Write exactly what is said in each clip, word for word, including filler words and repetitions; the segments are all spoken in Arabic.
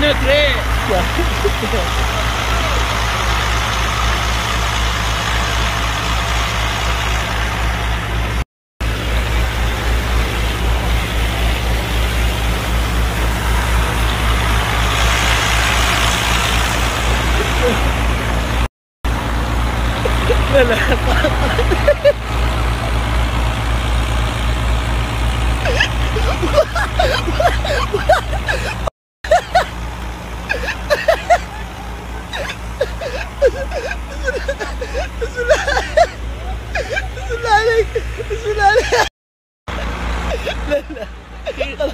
منك ليه؟ لا لا بسم الله بسم الله عليك بسم الله عليك. لا لا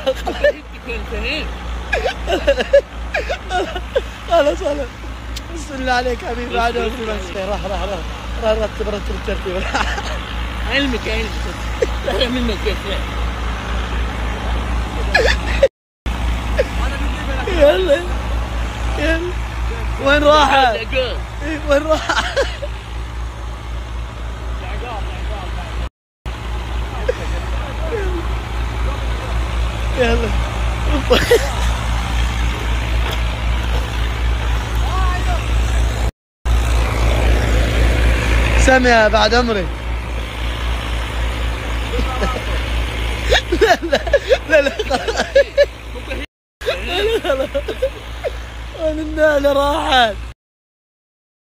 خلاص خلاص بسم الله عليك حبيبي. عاد راح راح راح راح رتب رتب الترتيب. علمك علمك لا منك يا شيخ. يلا يلا وين راحت؟ وين راحت؟ يلا سامية بعد عمري. لا لا لا لا خلاص. لا لا خلاص. النعلة راحت.